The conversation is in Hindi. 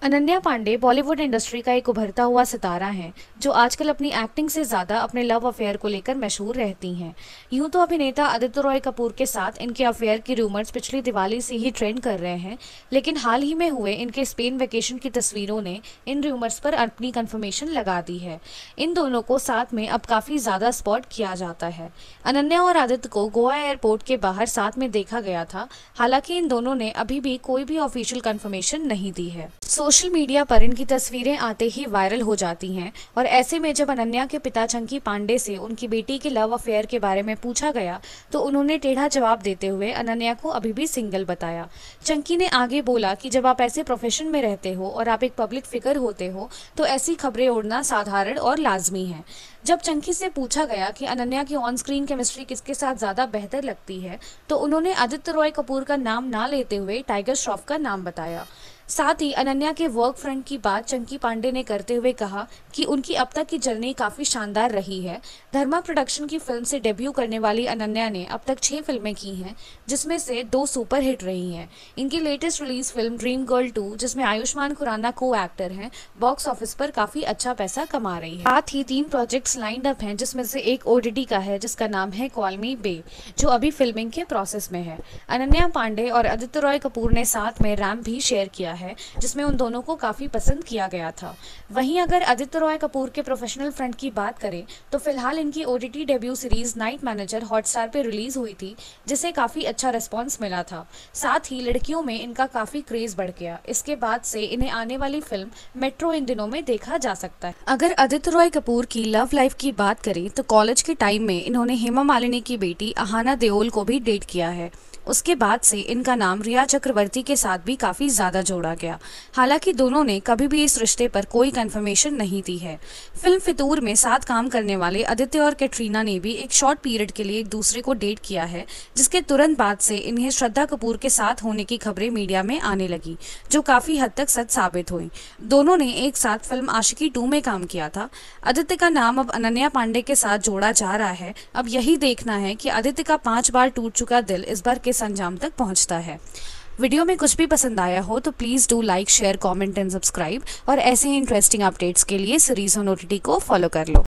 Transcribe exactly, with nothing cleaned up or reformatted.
अनन्या पांडे बॉलीवुड इंडस्ट्री का एक उभरता हुआ सितारा है जो आजकल अपनी एक्टिंग से ज्यादा अपने लव अफेयर को लेकर मशहूर रहती हैं। यूं तो अभिनेता आदित्य रॉय कपूर के साथ इनके अफेयर की रूमर्स पिछली दिवाली से ही ट्रेंड कर रहे हैं, लेकिन हाल ही में हुए इनके स्पेन वेकेशन की तस्वीरों ने इन रूमर्स पर अपनी कंफर्मेशन लगा दी है। इन दोनों को साथ में अब काफी ज्यादा स्पॉट किया जाता है। अनन्या और आदित्य को गोवा एयरपोर्ट के बाहर साथ में देखा गया था। हालांकि इन दोनों ने अभी भी कोई भी ऑफिशियल कंफर्मेशन नहीं दी है। सोशल मीडिया पर इनकी तस्वीरें आते ही वायरल हो जाती हैं और ऐसे में जब अनन्या के पिता चंकी पांडे से उनकी बेटी के लव अफेयर के बारे में पूछा गया तो उन्होंने टेढ़ा जवाब देते हुए अनन्या को अभी भी सिंगल बताया। चंकी ने आगे बोला कि जब आप ऐसे प्रोफेशन में रहते हो और आप एक पब्लिक फिगर होते हो तो ऐसी खबरें उड़ना साधारण और लाजमी है। जब चंकी से पूछा गया कि अनन्या की ऑन स्क्रीन केमिस्ट्री किसके साथ ज्यादा बेहतर लगती है तो उन्होंने आदित्य रॉय कपूर का नाम ना लेते हुए टाइगर श्रॉफ का नाम बताया। साथ ही अनन्या के वर्क फ्रंट की बात चंकी पांडे ने करते हुए कहा कि उनकी अब तक की जर्नी काफी शानदार रही है। धर्मा प्रोडक्शन की फिल्म से डेब्यू करने वाली अनन्या ने अब तक छह फिल्में की हैं, जिसमें से दो सुपर हिट रही हैं। इनकी लेटेस्ट रिलीज फिल्म ड्रीम गर्ल टू, जिसमें आयुष्मान खुराना को एक्टर हैं, बॉक्स ऑफिस पर काफी अच्छा पैसा कमा रही है। साथ ही तीन प्रोजेक्ट्स लाइंड अप हैं, जिसमें से एक ओटीटी का है जिसका नाम है कॉल मी बे, जो अभी फिल्मिंग के प्रोसेस में है। अनन्या पांडे और आदित्य रॉय कपूर ने साथ में रैम्प भी शेयर किया है, जिसमें उन दोनों को काफी पसंद किया गया था। वहीं अगर आदित्य रॉय कपूर के प्रोफेशनल फ्रंट की बात करें तो फिलहाल इनकी OTT debut series night manager Hotstar पे रिलीज हुई थी, जिसे काफी अच्छा रिस्पांस मिला था। साथ ही लड़कियों में इनका काफी क्रेज बढ़ गया। इसके बाद से इन्हें आने वाली फिल्म मेट्रो इन दिनों में देखा जा सकता है। अगर आदित्य रॉय कपूर की लव लाइफ की बात करें तो कॉलेज के टाइम में इन्होंने हेमा मालिनी की बेटी अहाना देओल को भी डेट किया है। उसके बाद से इनका नाम रिया चक्रवर्ती के साथ भी काफी ज्यादा जोड़ा गया। हालांकि दोनों ने कभी भी इस रिश्ते पर कोई कंफर्मेशन नहीं दी है। फिल्म फितूर में साथ काम करने वाले आदित्य और कैटरीना ने भी एक शॉर्ट पीरियड के लिए एक दूसरे को डेट किया है, जिसके तुरंत बाद से इन्हें श्रद्धा कपूर के साथ होने की खबरें मीडिया में आने लगी, जो काफी हद तक सच साबित हुई। दोनों ने एक साथ फिल्म आशिकी टू में काम किया था। आदित्य का नाम अब अनन्या पांडे के साथ जोड़ा जा रहा है। अब यही देखना है कि आदित्य का पांच बार टूट चुका दिल इस बार किस अंजाम तक पहुंचता है। वीडियो में कुछ भी पसंद आया हो तो please do like, share, comment and subscribe, और ऐसे ही इंटरेस्टिंग अपडेट्स के लिए सीरीज ऑन ओटीटी को फॉलो कर लो।